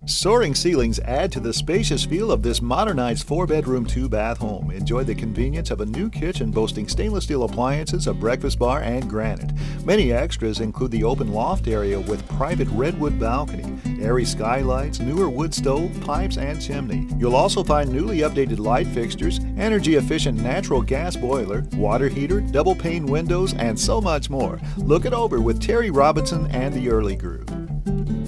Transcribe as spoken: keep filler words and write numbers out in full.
Soaring ceilings add to the spacious feel of this modernized four-bedroom, two-bath home. Enjoy the convenience of a new kitchen boasting stainless steel appliances, a breakfast bar, and granite. Many extras include the open loft area with private redwood balcony, airy skylights, newer wood stove, pipes, and chimney. You'll also find newly updated light fixtures, energy-efficient natural gas boiler, water heater, double pane windows, and so much more. Look it over with Terry Robinson and the Early Group.